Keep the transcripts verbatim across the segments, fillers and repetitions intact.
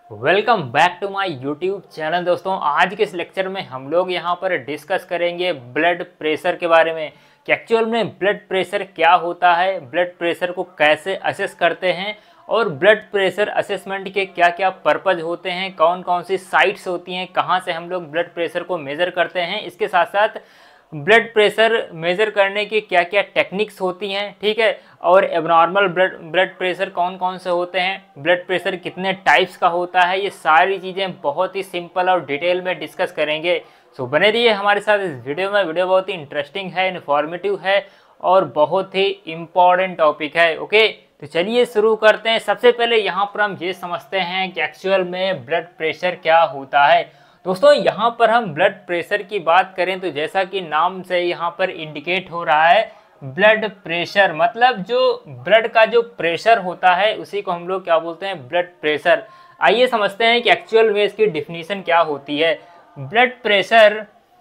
Welcome back to my YouTube channel. दोस्तों, आज के इस लेक्चर में हम लोग यहाँ पर डिस्कस करेंगे ब्लड प्रेशर के बारे में कि एक्चुअल में ब्लड प्रेशर क्या होता है, ब्लड प्रेशर को कैसे असेस करते हैं और ब्लड प्रेशर असेसमेंट के क्या क्या पर्पज़ होते हैं, कौन कौन सी साइट्स होती हैं, कहाँ से हम लोग ब्लड प्रेशर को मेज़र करते हैं। इसके साथ साथ ब्लड प्रेशर मेज़र करने की क्या क्या टेक्निक्स होती हैं, ठीक है, और एबनॉर्मल ब्लड ब्लड प्रेशर कौन कौन से होते हैं, ब्लड प्रेशर कितने टाइप्स का होता है, ये सारी चीज़ें बहुत ही सिंपल और डिटेल में डिस्कस करेंगे। सो बने रहिए हमारे साथ इस वीडियो में। वीडियो बहुत ही इंटरेस्टिंग है, इन्फॉर्मेटिव है और बहुत ही इम्पॉर्टेंट टॉपिक है। ओके, तो चलिए शुरू करते हैं। सबसे पहले यहाँ पर हम ये समझते हैं कि एक्चुअल में ब्लड प्रेशर क्या होता है। दोस्तों, यहाँ पर हम ब्लड प्रेशर की बात करें तो जैसा कि नाम से यहाँ पर इंडिकेट हो रहा है, ब्लड प्रेशर मतलब जो ब्लड का जो प्रेशर होता है उसी को हम लोग क्या बोलते हैं, ब्लड प्रेशर। आइए समझते हैं कि एक्चुअल में इसकी डिफिनीशन क्या होती है। Blood pressure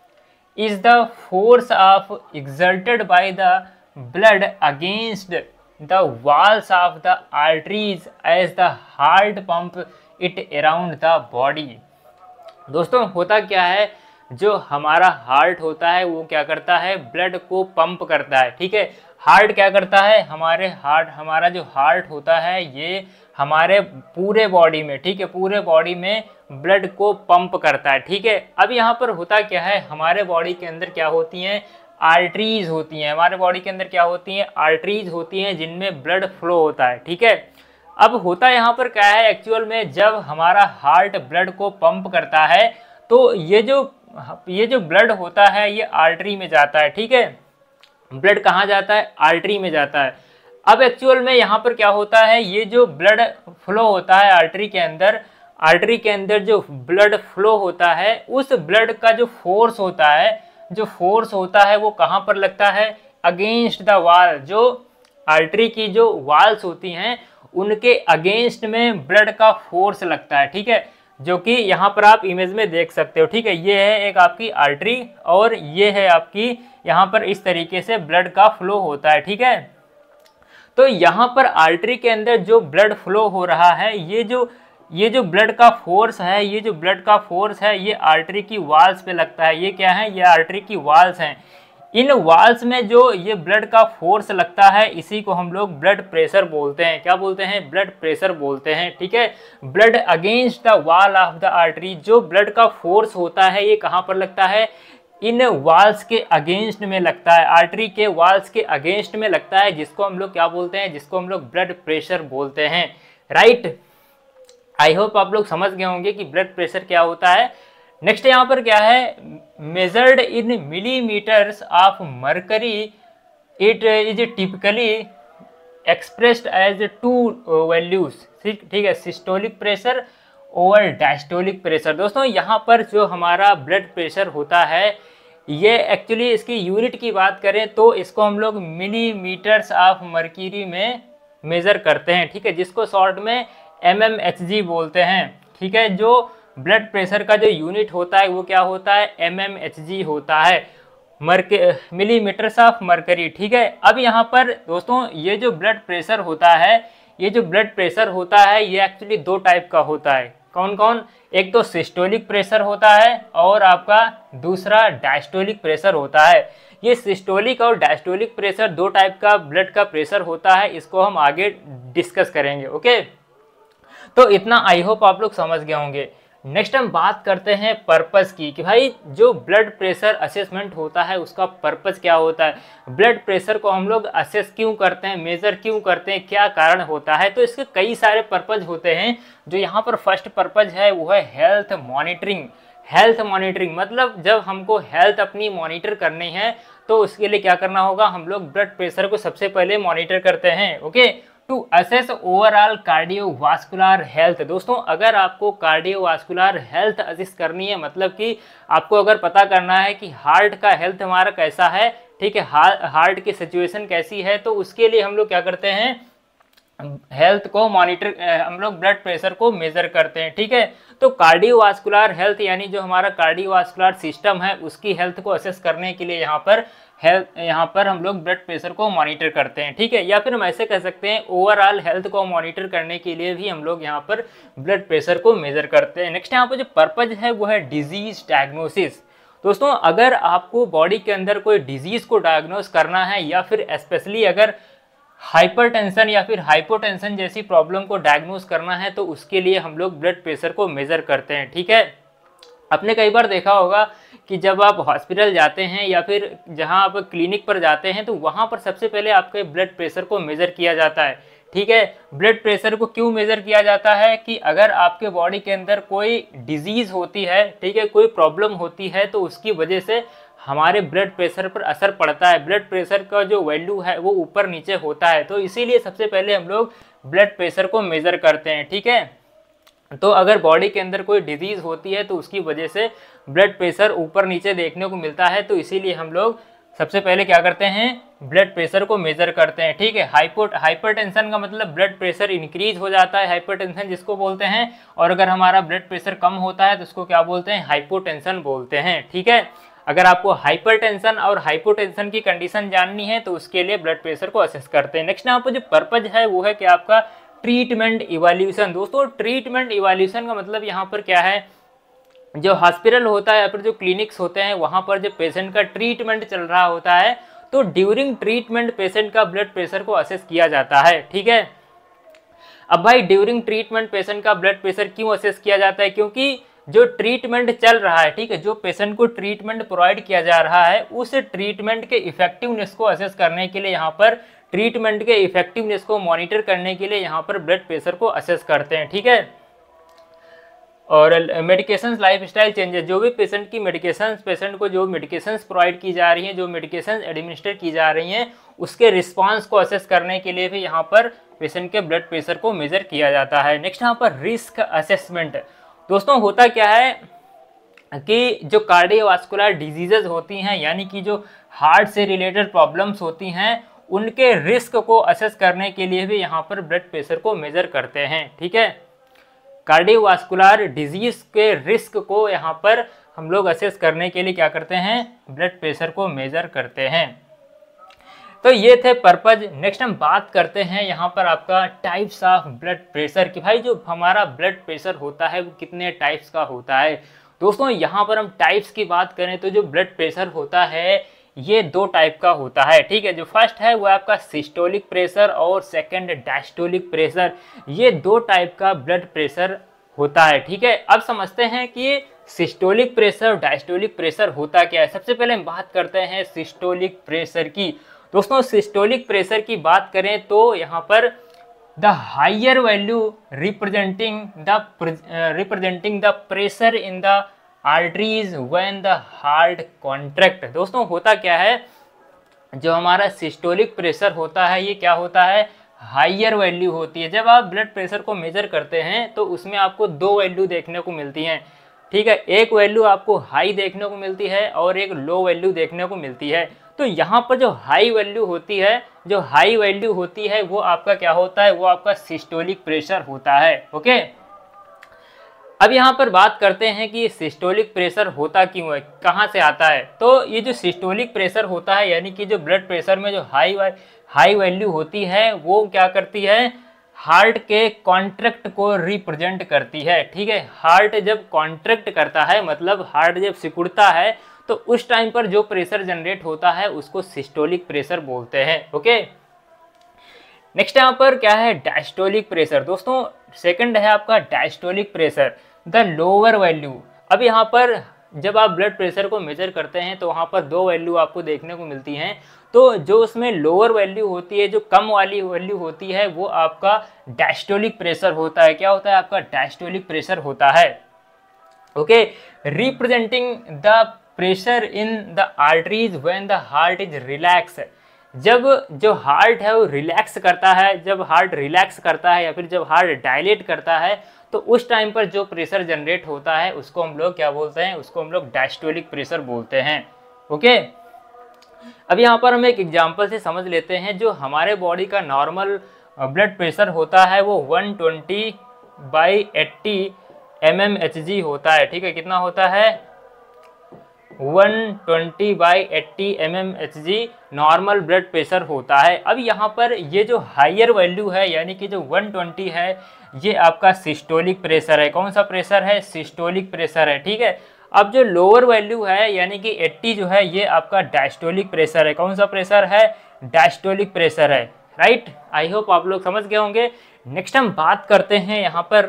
is the force of exerted by the blood against the walls of the arteries as the heart pump it around the body. दोस्तों, होता क्या है, जो हमारा हार्ट होता है वो क्या करता है, ब्लड को पंप करता है। ठीक है, हार्ट क्या करता है, हमारे हार्ट हमारा जो हार्ट होता है ये हमारे पूरे बॉडी में, ठीक है, पूरे बॉडी में ब्लड को पंप करता है। ठीक है, अब यहाँ पर होता क्या है, हमारे बॉडी के अंदर क्या होती हैं, आर्टरीज होती हैं। हमारे बॉडी के अंदर क्या होती हैं, आर्टरीज होती हैं जिनमें ब्लड फ्लो होता है। ठीक है, अब होता यहाँ पर क्या है, एक्चुअल में जब हमारा हार्ट ब्लड को पंप करता है तो ये जो ये जो ब्लड होता है ये आर्टरी में जाता है। ठीक है, ब्लड कहाँ जाता है, आर्टरी में जाता है। अब एक्चुअल में यहाँ पर क्या होता है, ये जो ब्लड फ्लो होता है आर्टरी के अंदर, आर्टरी के अंदर जो ब्लड फ्लो होता है उस ब्लड का जो फोर्स होता है, जो फोर्स होता है वो कहाँ पर लगता है, अगेंस्ट द वॉल। जो आर्टरी की जो वॉल्स होती हैं उनके अगेंस्ट में ब्लड का फोर्स लगता है। ठीक है, जो कि यहाँ पर आप इमेज में देख सकते हो। ठीक है, ये है एक आपकी आर्टरी और ये है आपकी, यहाँ पर इस तरीके से ब्लड का फ्लो होता है। ठीक है, तो यहाँ पर आर्टरी के अंदर जो ब्लड फ्लो हो रहा है, ये जो ये जो ब्लड का फोर्स है, ये जो ब्लड का फोर्स है ये आर्टरी की वॉल्स पे लगता है। ये क्या है, ये आर्टरी की वॉल्स हैं। इन वॉल्स में जो ये ब्लड का फोर्स लगता है इसी को हम लोग ब्लड प्रेशर बोलते हैं। क्या बोलते हैं, ब्लड प्रेशर बोलते हैं। ठीक है, blood against the wall of the artery, जो ब्लड का फोर्स होता है ये कहाँ पर लगता है, इन वॉल्स के अगेंस्ट में लगता है, आर्टरी के वॉल्स के अगेंस्ट में लगता है, जिसको हम लोग क्या बोलते हैं, जिसको हम लोग ब्लड प्रेशर बोलते हैं। राइट, आई होप आप लोग समझ गए होंगे कि ब्लड प्रेशर क्या होता है। नेक्स्ट यहाँ पर क्या है, measured in millimeters of mercury, it is typically expressed as two values. ठीक है, सिस्टोलिक प्रेशर और डायस्टोलिक प्रेशर। दोस्तों, यहाँ पर जो हमारा ब्लड प्रेशर होता है ये एक्चुअली इसकी यूनिट की बात करें तो इसको हम लोग मिलीमीटर्स ऑफ मरकरी में मेज़र करते हैं। ठीक है, जिसको शॉर्ट में एम एम एच जी बोलते हैं। ठीक है, जो ब्लड प्रेशर का जो यूनिट होता है वो क्या होता है, एम एम एच जी होता है, मरके मिलीमीटर्स ऑफ मरकरी। ठीक है, अब यहाँ पर दोस्तों ये जो ब्लड प्रेशर होता है, ये जो ब्लड प्रेशर होता है ये एक्चुअली दो टाइप का होता है। कौन कौन, एक तो सिस्टोलिक प्रेशर होता है और आपका दूसरा डायस्टोलिक प्रेशर होता है। ये सिस्टोलिक और डायस्टोलिक प्रेशर दो टाइप का ब्लड का प्रेशर होता है, इसको हम आगे डिस्कस करेंगे। ओके, तो इतना आई होप आप लोग समझ गए होंगे। नेक्स्ट हम बात करते हैं पर्पस की कि भाई जो ब्लड प्रेशर असेसमेंट होता है उसका पर्पस क्या होता है, ब्लड प्रेशर को हम लोग असेस क्यों करते हैं, मेज़र क्यों करते हैं, क्या कारण होता है। तो इसके कई सारे पर्पस होते हैं। जो यहाँ पर फर्स्ट पर्पस है वो है हेल्थ मॉनिटरिंग। हेल्थ मॉनिटरिंग मतलब जब हमको हेल्थ अपनी मॉनिटर करनी है तो उसके लिए क्या करना होगा, हम लोग ब्लड प्रेशर को सबसे पहले मॉनिटर करते हैं। Okay, to assess overall cardiovascular health. दोस्तों, अगर आपको कार्डियोवास्कुलर हेल्थ असेस करनी है, मतलब कि आपको अगर पता करना है कि हार्ट का हेल्थ हमारा कैसा है, ठीक है, हार्ट की सिचुएशन कैसी है, तो उसके लिए हम लोग क्या करते हैं, हेल्थ को मॉनिटर, हम लोग ब्लड प्रेशर को मेज़र करते हैं। ठीक है, तो कार्डियोवास्कुलर हेल्थ यानी जो हमारा कार्डियोवास्कुलर सिस्टम है उसकी हेल्थ को असेस करने के लिए यहाँ पर हेल्थ यहाँ पर हम लोग ब्लड प्रेशर को मॉनिटर करते हैं, ठीक है। या फिर हम ऐसे कह सकते हैं ओवरऑल हेल्थ को मॉनिटर करने के लिए भी हम लोग यहाँ पर ब्लड प्रेशर को मेजर करते हैं। नेक्स्ट यहाँ पर जो पर्पज है वो है डिजीज डायग्नोसिस। दोस्तों अगर आपको बॉडी के अंदर कोई डिजीज को डायग्नोस करना है या फिर स्पेशली अगर हाइपरटेंशन या फिर हाइपोटेंशन जैसी प्रॉब्लम को डायग्नोस करना है तो उसके लिए हम लोग ब्लड प्रेशर को मेजर करते हैं, ठीक है। आपने कई बार देखा होगा कि जब आप हॉस्पिटल जाते हैं या फिर जहां आप क्लिनिक पर जाते हैं तो वहां पर सबसे पहले आपके ब्लड प्रेशर को मेजर किया जाता है, ठीक है। ब्लड प्रेशर को क्यों मेजर किया जाता है कि अगर आपके बॉडी के अंदर कोई डिजीज होती है, ठीक है, कोई प्रॉब्लम होती है तो उसकी वजह से हमारे ब्लड प्रेशर पर असर पड़ता है। ब्लड प्रेशर का जो वैल्यू है वो ऊपर नीचे होता है, तो इसीलिए सबसे पहले हम लोग ब्लड प्रेशर को मेजर करते हैं, ठीक है। तो अगर बॉडी के अंदर कोई डिजीज होती है तो उसकी वजह से ब्लड प्रेशर ऊपर नीचे देखने को मिलता है, तो इसीलिए हम लोग सबसे पहले क्या करते हैं ब्लड प्रेशर को मेजर करते हैं, ठीक है। हाइपो हाइपरटेंशन का मतलब ब्लड प्रेशर इंक्रीज हो जाता है, हाइपरटेंशन जिसको बोलते हैं, और अगर हमारा ब्लड प्रेशर कम होता है तो उसको क्या बोलते हैं, हाइपोटेंशन बोलते हैं, ठीक है। अगर आपको हाइपरटेंशन और हाइपोटेंशन की कंडीशन जाननी है तो उसके लिए ब्लड प्रेशर को असेस करते हैं। नेक्स्ट यहाँ पर जो पर्पज है वो है कि आपका ट्रीटमेंट इवैल्यूएशन। दोस्तों ट्रीटमेंट इवैल्यूएशन का मतलब यहाँ पर क्या है, जो हॉस्पिटल होता है या फिर जो क्लिनिक्स होते हैं वहाँ पर जो पेशेंट का ट्रीटमेंट चल रहा होता है तो ड्यूरिंग ट्रीटमेंट पेशेंट का ब्लड प्रेशर को असेस किया जाता है, ठीक है। अब भाई ड्यूरिंग ट्रीटमेंट पेशेंट का ब्लड प्रेशर क्यों असेस किया जाता है, क्योंकि जो ट्रीटमेंट चल रहा है, ठीक है, जो पेशेंट को ट्रीटमेंट प्रोवाइड किया जा रहा है उस ट्रीटमेंट के इफेक्टिवनेस को असेस करने के लिए यहाँ पर ट्रीटमेंट के इफेक्टिवनेस को मॉनिटर करने के लिए यहाँ पर ब्लड प्रेशर को असेस करते हैं, ठीक है। और मेडिकेशंस लाइफस्टाइल चेंजेस, जो भी पेशेंट की मेडिकेशंस पेशेंट को जो मेडिकेशंस प्रोवाइड की जा रही हैं, जो मेडिकेशंस एडमिनिस्टर की जा रही हैं उसके रिस्पांस को असेस करने के लिए भी यहाँ पर पेशेंट के ब्लड प्रेशर को मेजर किया जाता है। नेक्स्ट यहाँ पर रिस्क असेसमेंट। दोस्तों होता क्या है कि जो कार्डियोवास्कुलर डिजीजेज होती हैं यानी कि जो हार्ट से रिलेटेड प्रॉब्लम्स होती हैं उनके रिस्क को असेस करने के लिए भी यहाँ पर ब्लड प्रेशर को मेजर करते हैं, ठीक है। कार्डियोवास्कुलर डिजीज के रिस्क को यहाँ पर हम लोग असेस करने के लिए क्या करते हैं, ब्लड प्रेशर को मेजर करते हैं। तो ये थे पर्पज। नेक्स्ट हम बात करते हैं यहाँ पर आपका टाइप्स ऑफ ब्लड प्रेशर कि भाई जो हमारा ब्लड प्रेशर होता है वो कितने टाइप्स का होता है। दोस्तों यहाँ पर हम टाइप्स की बात करें तो जो ब्लड प्रेशर होता है ये दो टाइप का होता है, ठीक है। जो फर्स्ट है वो आपका सिस्टोलिक प्रेशर और सेकंड डायस्टोलिक प्रेशर। ये दो टाइप का ब्लड प्रेशर होता है, ठीक है। अब समझते हैं कि सिस्टोलिक प्रेशर और डायस्टोलिक प्रेशर होता क्या है। सबसे पहले हम बात करते हैं सिस्टोलिक प्रेशर की। दोस्तों सिस्टोलिक प्रेशर की बात करें तो यहाँ पर the higher value representing the representing the pressure in the arteries when the heart contract. दोस्तों होता क्या है, जो हमारा सिस्टोलिक प्रेशर होता है ये क्या होता है, हायर वैल्यू होती है। जब आप ब्लड प्रेशर को मेजर करते हैं तो उसमें आपको दो वैल्यू देखने को मिलती हैं, ठीक है। एक वैल्यू आपको हाई देखने को मिलती है और एक लो वैल्यू देखने को मिलती है। तो यहाँ पर जो हाई वैल्यू होती है जो हाई वैल्यू होती है वो आपका क्या होता है, वो आपका सिस्टोलिक प्रेशर होता है, ओके। अब यहाँ पर बात करते हैं कि सिस्टोलिक प्रेशर होता क्यों है, कहाँ से आता है। तो ये जो सिस्टोलिक प्रेशर होता है यानी कि जो ब्लड प्रेशर में जो हाई हाई वैल्यू होती है वो क्या करती है, हार्ट के कॉन्ट्रैक्ट को रिप्रेजेंट करती है, ठीक है। हार्ट जब कॉन्ट्रैक्ट करता है मतलब हार्ट जब सिकुड़ता है तो उस टाइम पर जो प्रेशर जनरेट होता है उसको सिस्टोलिक प्रेशर बोलते हैं, ओके। नेक्स्ट यहाँ पर क्या है, डायस्टोलिक प्रेशर। दोस्तों सेकंड है आपका diastolic pressure, the lower value. अब यहाँ पर जब आप ब्लड प्रेशर को मेजर करते हैं तो वहाँ पर दो वैल्यू आपको देखने को मिलती हैं। तो जो उसमें लोअर वैल्यू होती है, जो कम वाली वैल्यू होती है वो आपका डायस्टोलिक प्रेशर होता है। क्या होता है, आपका डायस्टोलिक प्रेशर होता है, okay. Representing the pressure in the arteries when the heart is relax. जब जो हार्ट है वो रिलैक्स करता है, जब हार्ट रिलैक्स करता है या फिर जब हार्ट डायलेट करता है तो उस टाइम पर जो प्रेशर जनरेट होता है उसको हम लोग क्या बोलते हैं, उसको हम लोग डायस्टोलिक प्रेशर बोलते हैं, ओके। अब यहाँ पर हम एक एग्जांपल से समझ लेते हैं। जो हमारे बॉडी का नॉर्मल ब्लड प्रेशर होता है वो one twenty by eighty M M H G होता है, ठीक है। कितना होता है, one twenty by eighty M M H G normal blood pressure होता है। अब यहाँ पर ये जो हायर वैल्यू है यानी कि जो वन ट्वेंटी है ये आपका सिस्टोलिक प्रेशर है। कौन सा प्रेशर है? सिस्टोलिक प्रेशर है, ठीक है। अब जो लोअर वैल्यू है यानी कि एट्टी जो है ये आपका डायस्टोलिक प्रेशर है। कौन सा प्रेशर है? डायस्टोलिक प्रेशर है, राइट। आई होप आप लोग समझ गए होंगे। नेक्स्ट हम बात करते हैं यहाँ पर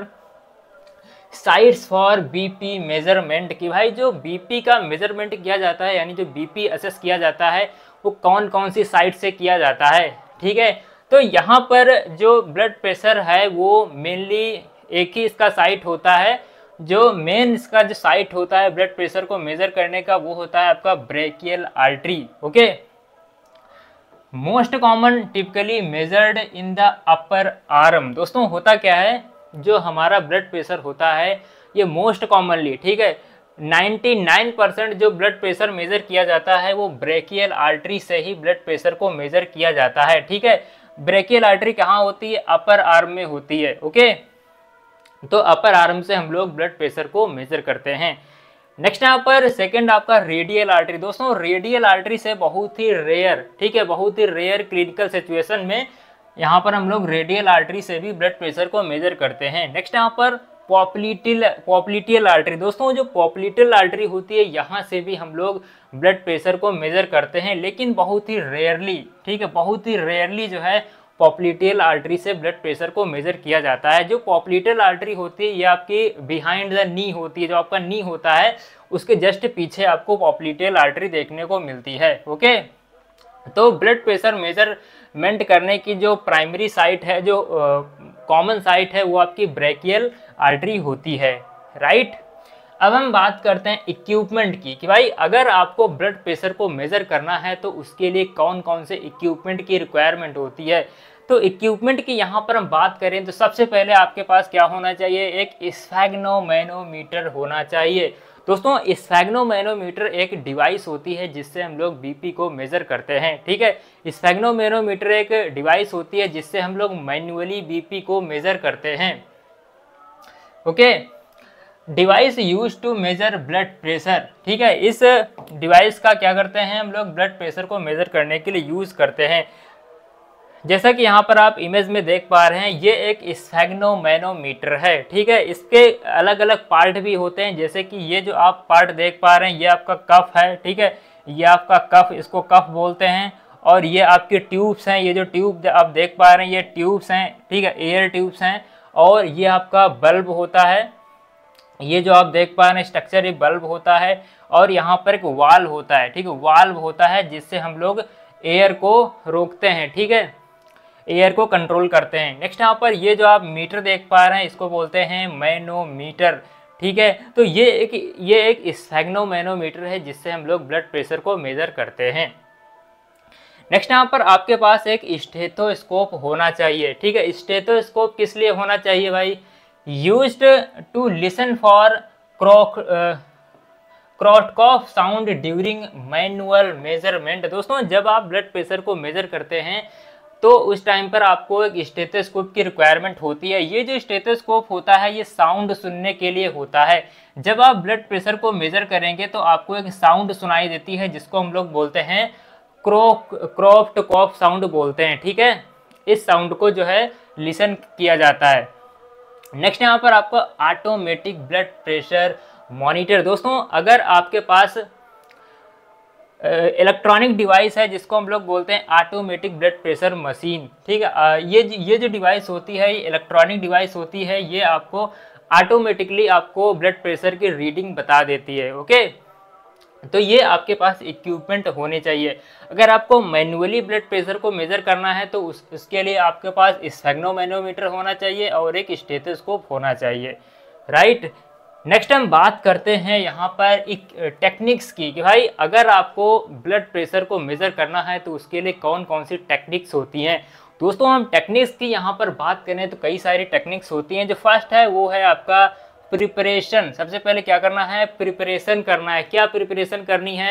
साइट्स फॉर बीपी मेजरमेंट की। भाई जो बीपी का मेजरमेंट किया जाता है यानी जो बीपी असेस किया जाता है वो कौन कौन सी साइट से किया जाता है, ठीक है। तो यहाँ पर जो ब्लड प्रेशर है वो मेनली एक ही इसका साइट होता है। जो मेन इसका जो साइट होता है ब्लड प्रेशर को मेजर करने का वो होता है आपका brachial artery, okay. Most common typically measured in the upper arm. दोस्तों होता क्या है, जो हमारा ब्लड प्रेशर होता है ये मोस्ट कॉमनली, ठीक है, निन्यानवे परसेंट जो ब्लड प्रेशर मेजर किया जाता है वो ब्रेकियल आर्टरी से ही ब्लड प्रेशर को मेजर किया जाता है, ठीक है। ब्रेकियल आर्टरी कहाँ होती है? अपर आर्म में होती है, ओके। तो अपर आर्म से हम लोग ब्लड प्रेशर को मेजर करते हैं। नेक्स्ट यहाँ पर सेकंड आपका रेडियल आर्टरी। दोस्तों रेडियल आर्टरी से बहुत ही रेयर, ठीक है, बहुत ही रेयर क्लिनिकल सिचुएशन में यहाँ पर हम लोग रेडियल आर्टरी से भी ब्लड प्रेशर को मेजर करते हैं। नेक्स्ट यहाँ पर पॉप्लिटियल पॉप्लिटियल आर्टरी। दोस्तों जो पॉप्लिटियल आर्टरी होती है यहाँ से भी हम लोग ब्लड प्रेशर को मेजर करते हैं, लेकिन बहुत ही रेयरली, ठीक है, बहुत ही रेयरली जो है पॉप्लिटियल आर्टरी से ब्लड प्रेशर को मेजर किया जाता है। जो पॉप्लिटियल आर्टरी होती है ये आपकी बिहाइंड द नी होती है। जो आपका नी होता है उसके जस्ट पीछे आपको पॉप्लिटियल आर्टरी देखने को मिलती है, ओके। तो ब्लड प्रेशर मेजरमेंट करने की जो प्राइमरी साइट है, जो कॉमन साइट है वो आपकी ब्रेकियल आर्टरी होती है, राइट। अब हम बात करते हैं इक्विपमेंट की कि भाई अगर आपको ब्लड प्रेशर को मेज़र करना है तो उसके लिए कौन कौन से इक्विपमेंट की रिक्वायरमेंट होती है। तो इक्विपमेंट की यहाँ पर हम बात करें तो सबसे पहले आपके पास क्या होना चाहिए? एक स्फैग्नोमैनोमीटर होना चाहिए। दोस्तों स्फैग्नोमैनोमीटर एक डिवाइस होती है जिससे हम लोग बीपी को मेज़र करते हैं, ठीक है। स्फैग्नोमैनोमीटर एक डिवाइस होती है जिससे हम लोग मैन्युअली बीपी को मेज़र करते हैं, okay. Device use to measure blood pressure, ठीक है। इस डिवाइस का क्या करते हैं हम लोग? ब्लड प्रेशर को मेजर करने के लिए यूज करते हैं। जैसा कि यहाँ पर आप इमेज में देख पा रहे हैं ये एक स्फैग्नोमैनोमीटर है, ठीक है। इसके अलग अलग पार्ट भी होते हैं, जैसे कि ये जो आप पार्ट देख पा रहे हैं ये आपका कफ है, ठीक है। ये आपका कफ, इसको कफ बोलते हैं। और ये आपके ट्यूब्स हैं, ये जो ट्यूब आप देख पा रहे हैं ये ट्यूब्स हैं, ठीक है, एयर ट्यूब्स हैं। और ये आपका बल्ब होता है, ये जो आप देख पा रहे हैं स्ट्रक्चर ये बल्ब होता है। और यहाँ पर एक वाल्व होता है, ठीक है, वाल्व होता है जिससे हम लोग एयर को रोकते हैं, ठीक है, एयर को कंट्रोल करते हैं। नेक्स्ट यहाँ पर ये जो आप मीटर देख पा रहे हैं इसको बोलते हैं मैनोमीटर, ठीक है। तो ये एक ये एक स्फैग्नोमैनोमीटर है जिससे हम लोग ब्लड प्रेशर को मेजर करते हैं। नेक्स्ट यहाँ पर आपके पास एक स्टेथोस्कोप होना चाहिए, ठीक है। स्टेथोस्कोप किस लिए होना चाहिए भाई? Used to listen for crock Korotkoff sound during manual measurement. दोस्तों जब आप ब्लड प्रेशर को मेजर करते हैं तो उस टाइम पर आपको एक स्टेथोस्कोप की रिक्वायरमेंट होती है। ये जो स्टेथोस्कोप होता है ये साउंड सुनने के लिए होता है। जब आप ब्लड प्रेशर को मेजर करेंगे तो आपको एक साउंड सुनाई देती है जिसको हम लोग बोलते हैं क्रॉक क्रॉफ्टकॉफ साउंड बोलते हैं, ठीक है। इस साउंड को जो है लिसन किया जाता है। नेक्स्ट यहाँ पर आपको ऑटोमेटिक ब्लड प्रेशर मॉनिटर। दोस्तों अगर आपके पास इलेक्ट्रॉनिक डिवाइस है जिसको हम लोग बोलते हैं ऑटोमेटिक ब्लड प्रेशर मशीन, ठीक है, ये ये जो डिवाइस होती है ये इलेक्ट्रॉनिक डिवाइस होती है, ये आपको ऑटोमेटिकली आपको ब्लड प्रेशर की रीडिंग बता देती है, ओके। तो ये आपके पास इक्विपमेंट होने चाहिए। अगर आपको मैन्युअली ब्लड प्रेशर को मेजर करना है तो उस उसके लिए आपके पास स्फैग्नोमैनोमीटर होना चाहिए और एक स्टेथोस्कोप होना चाहिए, राइट। नेक्स्ट हम बात करते हैं यहाँ पर एक टेक्निक्स की कि भाई अगर आपको ब्लड प्रेशर को मेजर करना है तो उसके लिए कौन कौन सी टेक्निक्स होती हैं। दोस्तों हम टेक्निक्स की यहाँ पर बात करें तो कई सारी टेक्निक्स होती हैं। जो फर्स्ट है वो है आपका प्रिपरेशन। सबसे पहले क्या करना है? प्रिपरेशन करना है। क्या प्रिपरेशन करनी है?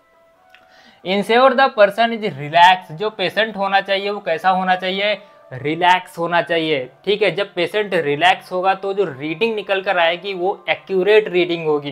Ensure the person is relax. जो पेशेंट होना चाहिए वो कैसा होना चाहिए? रिलैक्स होना चाहिए, ठीक है। जब पेशेंट रिलैक्स होगा तो जो रीडिंग निकल कर आएगी वो एक्यूरेट रीडिंग होगी।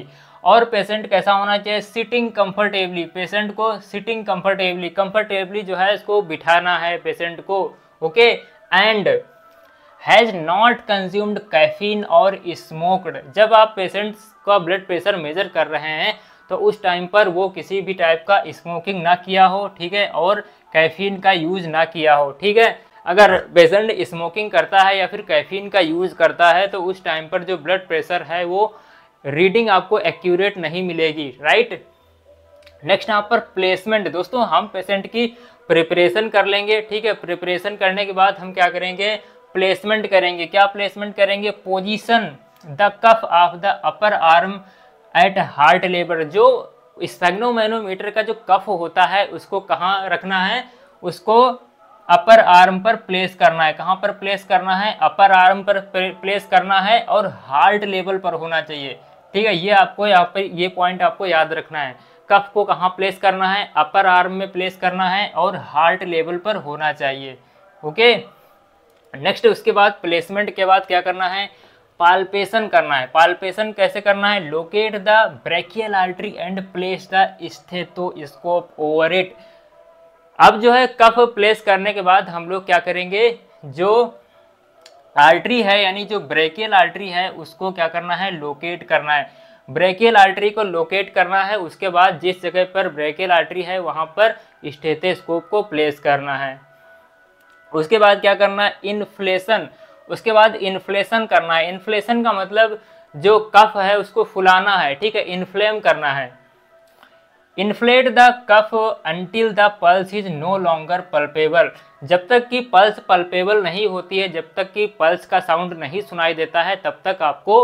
और पेशेंट कैसा होना चाहिए, सिटिंग कंफर्टेबली, पेशेंट को सिटिंग कंफर्टेबली, कंफर्टेबली जो है इसको बिठाना है पेशेंट को, okay. And has not consumed caffeine और स्मोक्ड, जब आप पेशेंट का ब्लड प्रेशर मेजर कर रहे हैं तो उस टाइम पर वो किसी भी टाइप का स्मोकिंग ना किया हो, ठीक है, और कैफीन का यूज़ ना किया हो, ठीक है। अगर पेशेंट स्मोकिंग करता है या फिर कैफीन का यूज़ करता है तो उस टाइम पर जो ब्लड प्रेशर है वो रीडिंग आपको एक्यूरेट नहीं मिलेगी, राइट। नेक्स्ट यहाँ पर प्लेसमेंट, दोस्तों हम पेशेंट की प्रिपरेशन कर लेंगे, ठीक है। प्रिपरेशन करने के बाद हम क्या करेंगे, प्लेसमेंट करेंगे। क्या प्लेसमेंट करेंगे, position the cuff of the upper arm at heart level, जो स्फेग्नोमैनोमीटर का जो कफ होता है उसको कहाँ रखना है, उसको अपर आर्म पर प्लेस करना है। कहाँ पर प्लेस करना है, अपर आर्म पर प्लेस करना है और हार्ट लेवल पर होना चाहिए, ठीक है। ये आपको यहाँ पर ये पॉइंट आपको याद रखना है, कफ को कहाँ प्लेस करना है, अपर आर्म में प्लेस करना है और हार्ट लेवल पर होना चाहिए, ओके। नेक्स्ट उसके बाद प्लेसमेंट के बाद क्या करना है, पाल्पेशन करना है। पाल्पेशन कैसे करना है, locate the brachial artery and place the stethoscope over it. अब जो है कफ प्लेस करने के बाद हम लोग क्या करेंगे, जो आर्टरी है यानी जो ब्रेकियल आर्टरी है उसको क्या करना है, लोकेट करना है। ब्रेकियल आर्टरी को लोकेट करना है, उसके बाद जिस जगह पर ब्रेकियल आर्टरी है वहाँ पर स्टेथोस्कोप को प्लेस करना है। उसके बाद क्या करना है, इन्फ्लेशन, उसके बाद इन्फ्लेशन करना है। इन्फ्लेशन का मतलब जो कफ है उसको फुलाना है, ठीक है, इन्फ्लेम करना है। Inflate the cuff until the pulse is no longer palpable, जब तक कि पल्स पल्पेबल नहीं होती है, जब तक कि पल्स का साउंड नहीं सुनाई देता है तब तक आपको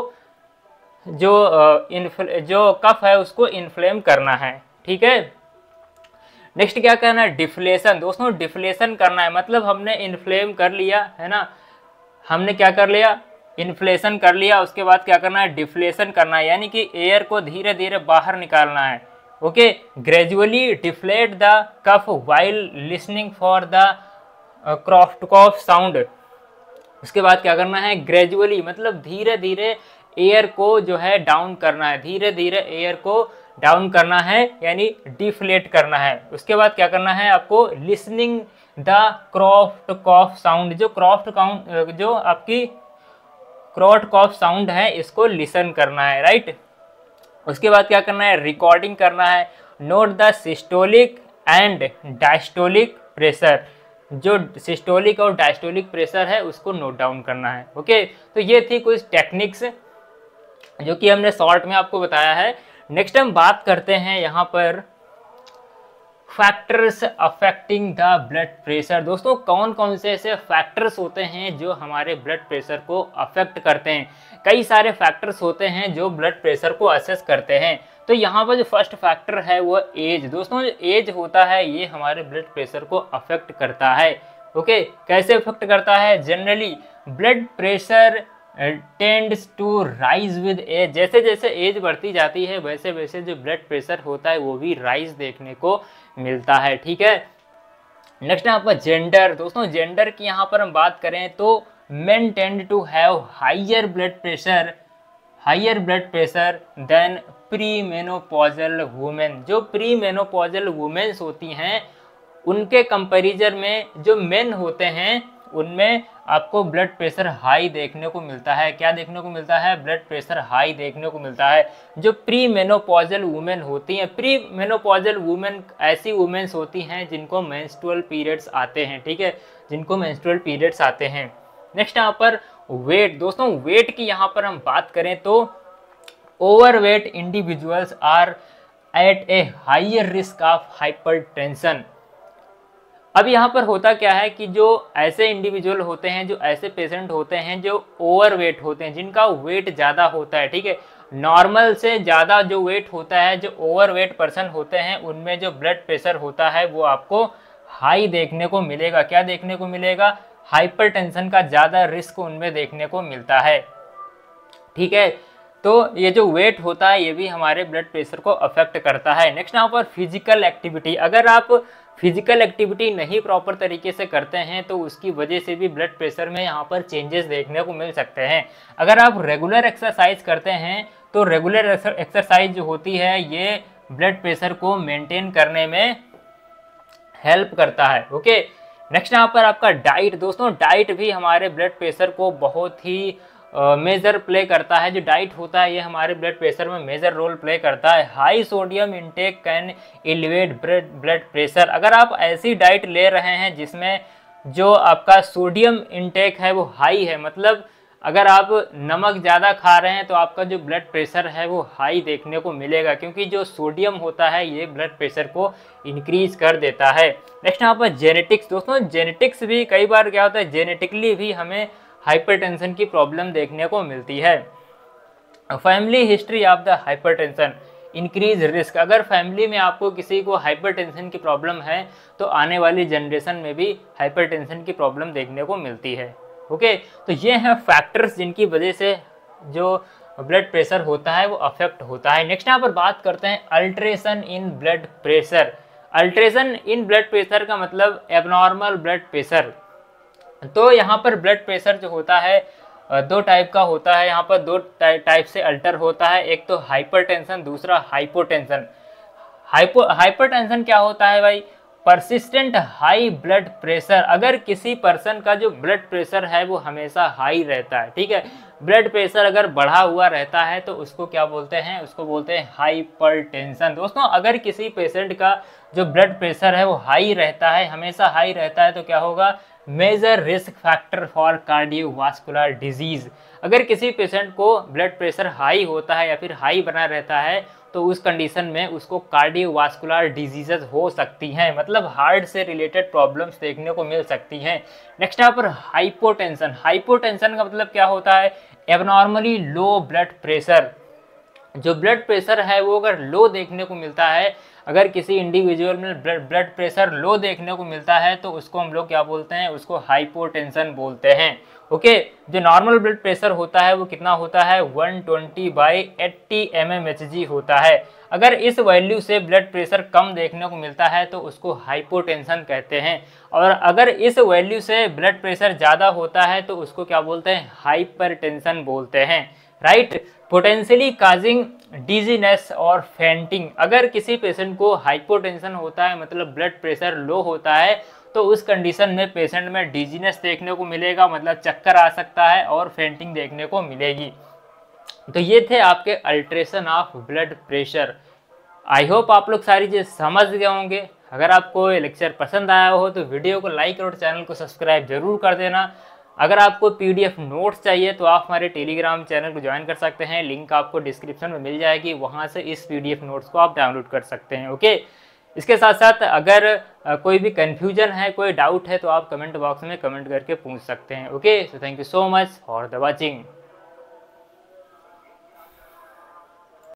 जो इन्फ्ले जो कफ है उसको इन्फ्लेम करना है, ठीक है। नेक्स्ट क्या करना है, डिफ्लेशन, दोस्तों डिफ्लेशन करना है, मतलब हमने इन्फ्लेम कर लिया है ना, हमने क्या कर लिया, इन्फ्लेशन कर लिया, उसके बाद क्या करना है, डिफ्लेशन करना है, यानी कि एयर को धीरे धीरे बाहर निकालना है, okay. Gradually deflate the cuff while listening for the Korotkoff sound. उसके बाद क्या करना है, ग्रेजुअली मतलब धीरे धीरे एयर को जो है डाउन करना है, धीरे धीरे एयर को डाउन करना है यानी डिफ्लेट करना है। उसके बाद क्या करना है आपको, listening the Korotkoff sound, जो क्रॉफ्ट काउंट जो आपकी क्रॉफ्ट कॉफ साउंड है इसको लिसन करना है, राइट। उसके बाद क्या करना है, रिकॉर्डिंग करना है। Note the systolic and diastolic pressure, जो सिस्टोलिक और डायस्टोलिक प्रेशर है उसको नोट डाउन करना है, ओके। तो ये थी कुछ टेक्निक्स जो कि हमने शॉर्ट में आपको बताया है। नेक्स्ट हम बात करते हैं यहाँ पर factors affecting the blood pressure. दोस्तों कौन कौन से ऐसे फैक्टर्स होते हैं जो हमारे ब्लड प्रेशर को अफेक्ट करते हैं। कई सारे फैक्टर्स होते हैं जो ब्लड प्रेशर को असेस करते हैं। तो यहाँ पर जो फर्स्ट फैक्टर है वो एज। दोस्तों जो एज होता है ये हमारे ब्लड प्रेशर को अफेक्ट करता है, ओके। कैसे अफेक्ट करता है, generally blood pressure tends to rise with age, जैसे जैसे एज बढ़ती जाती है वैसे वैसे जो ब्लड प्रेशर होता है वो भी राइज देखने को मिलता है, ठीक है। नेक्स्ट यहाँ पर जेंडर। दोस्तों जेंडर की यहाँ पर हम बात करें तो men tend to have higher blood pressure higher blood pressure than premenopausal women. जो प्री मेनोपॉजल वुमेन्स होती हैं उनके कंपैरिजन में जो मेन होते हैं उनमें आपको ब्लड प्रेशर हाई देखने को मिलता है। क्या देखने को मिलता है, ब्लड प्रेशर हाई देखने को मिलता है। जो प्री मेनोपॉजल वुमेन होती हैं, प्री मेनोपॉजल वुमेन ऐसी वुमेन्स होती हैं जिनको मेंस्ट्रुअल पीरियड्स आते हैं, ठीक है, जिनको मेंस्ट्रुअल पीरियड्स आते हैं। नेक्स्ट यहाँ पर वेट। दोस्तों वेट की यहाँ पर हम बात करें तो overweight individuals are at a higher risk of hypertension. अब यहाँ पर होता क्या है कि जो ऐसे इंडिविजुअल होते हैं, जो ऐसे पेशेंट होते हैं जो ओवरवेट होते हैं, जिनका वेट ज़्यादा होता है, ठीक है, नॉर्मल से ज़्यादा जो वेट होता है, जो ओवरवेट पर्सन होते हैं उनमें जो ब्लड प्रेशर होता है वो आपको हाई देखने को मिलेगा। क्या देखने को मिलेगा, हाइपरटेंशन का ज़्यादा रिस्क उनमें देखने को मिलता है, ठीक है। तो ये जो वेट होता है ये भी हमारे ब्लड प्रेशर को अफेक्ट करता है। नेक्स्ट यहाँ पर फिजिकल एक्टिविटी। अगर आप फिजिकल एक्टिविटी नहीं प्रॉपर तरीके से करते हैं तो उसकी वजह से भी ब्लड प्रेशर में यहाँ पर चेंजेस देखने को मिल सकते हैं। अगर आप रेगुलर एक्सरसाइज करते हैं तो रेगुलर एक्सरसाइज जो होती है ये ब्लड प्रेशर को मेंटेन करने में हेल्प करता है। ओके, नेक्स्ट यहाँ पर आपका डाइट। दोस्तों डाइट भी हमारे ब्लड प्रेशर को बहुत ही मेजर uh, प्ले करता है। जो डाइट होता है ये हमारे ब्लड प्रेशर में मेजर रोल प्ले करता है। High sodium intake can elevate blood pressure. अगर आप ऐसी डाइट ले रहे हैं जिसमें जो आपका सोडियम इनटेक है वो हाई है, मतलब अगर आप नमक ज़्यादा खा रहे हैं तो आपका जो ब्लड प्रेशर है वो हाई देखने को मिलेगा, क्योंकि जो सोडियम होता है ये ब्लड प्रेशर को इंक्रीज कर देता है। नेक्स्ट यहाँ पर जेनेटिक्स। दोस्तों जेनेटिक्स भी कई बार क्या होता है, जेनेटिकली भी हमें हाइपरटेंशन की प्रॉब्लम देखने को मिलती है। Family history of the hypertension increase risk. अगर फैमिली में आपको किसी को हाइपरटेंशन की प्रॉब्लम है तो आने वाली जनरेशन में भी हाइपरटेंशन की प्रॉब्लम देखने को मिलती है। ओके, तो ये हैं फैक्टर्स जिनकी वजह से जो ब्लड प्रेशर होता है वो अफेक्ट होता है। नेक्स्ट यहाँ पर बात करते हैं alteration in blood pressure. Alteration in blood pressure का मतलब एबनॉर्मल ब्लड प्रेशर। तो यहाँ पर ब्लड प्रेशर जो होता है दो टाइप का होता है। यहाँ पर दो टाइप से अल्टर होता है, एक तो हाइपरटेंशन, दूसरा हाइपोटेंशन। हाइपो हाइपरटेंशन क्या होता है भाई, परसिस्टेंट हाई ब्लड प्रेशर। अगर किसी पर्सन का जो ब्लड प्रेशर है वो हमेशा हाई रहता है, ठीक है, ब्लड प्रेशर अगर बढ़ा हुआ रहता है तो उसको क्या बोलते हैं, उसको बोलते हैं हाइपरटेंशन। दोस्तों अगर किसी पेशेंट का जो ब्लड प्रेशर है वो हाई रहता है, हमेशा हाई रहता है, तो क्या होगा, major risk factor for cardiovascular disease. अगर किसी पेशेंट को ब्लड प्रेशर हाई होता है या फिर हाई बना रहता है तो उस कंडीशन में उसको कार्डियोवास्कुलर डिजीजेस हो सकती हैं, मतलब हार्ट से रिलेटेड प्रॉब्लम्स देखने को मिल सकती हैं। नेक्स्ट यहाँ पर हाइपोटेंशन। हाइपोटेंशन का मतलब क्या होता है, एबनॉर्मली लो ब्लड प्रेशर। जो ब्लड प्रेशर है वो अगर लो देखने को मिलता है, अगर किसी इंडिविजुअल में ब्लड ब्लड प्रेशर लो देखने को मिलता है तो उसको हम लोग क्या बोलते हैं, उसको हाइपोटेंशन बोलते हैं। ओके, जो नॉर्मल ब्लड प्रेशर होता है वो कितना होता है, एक सौ बीस बाई अस्सी एम एम एच जी होता है। अगर इस वैल्यू से ब्लड प्रेशर कम देखने को मिलता है तो उसको हाइपोटेंशन कहते हैं, और अगर इस वैल्यू से ब्लड प्रेशर ज़्यादा होता है तो उसको क्या बोलते हैं, हाइपरटेंशन बोलते हैं, राइट। पोटेंशियली काजिंग डिजीनेस और फेंटिंग। अगर किसी पेशेंट को हाइपोटेंशन होता है, मतलब ब्लड प्रेशर लो होता है, तो उस कंडीशन में पेशेंट में डिजीनेस देखने को मिलेगा, मतलब चक्कर आ सकता है, और फेंटिंग देखने को मिलेगी। तो ये थे आपके alteration of blood pressure. I hope आप लोग सारी चीज़ समझ गए होंगे। अगर आपको ये लेक्चर पसंद आया हो तो वीडियो को लाइक और चैनल को सब्सक्राइब जरूर कर देना। अगर आपको पीडीएफ नोट्स चाहिए तो आप हमारे टेलीग्राम चैनल को ज्वाइन कर सकते हैं, लिंक आपको डिस्क्रिप्शन में मिल जाएगी, वहाँ से इस पीडीएफ नोट्स को आप डाउनलोड कर सकते हैं। ओके, इसके साथ साथ अगर कोई भी कन्फ्यूजन है, कोई डाउट है, तो आप कमेंट बॉक्स में कमेंट करके पूछ सकते हैं। Okay, so thank you so much for the watching.